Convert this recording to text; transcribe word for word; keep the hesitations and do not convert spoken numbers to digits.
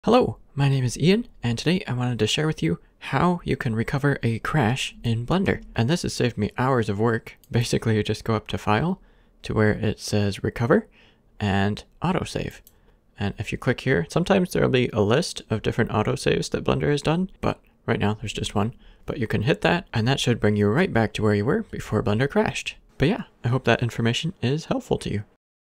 Hello, my name is Ian, and today I wanted to share with you how you can recover a crash in Blender. And this has saved me hours of work. Basically, you just go up to File, to where it says Recover, and Autosave. And if you click here, sometimes there'll be a list of different autosaves that Blender has done, but right now there's just one. But you can hit that, and that should bring you right back to where you were before Blender crashed. But yeah, I hope that information is helpful to you.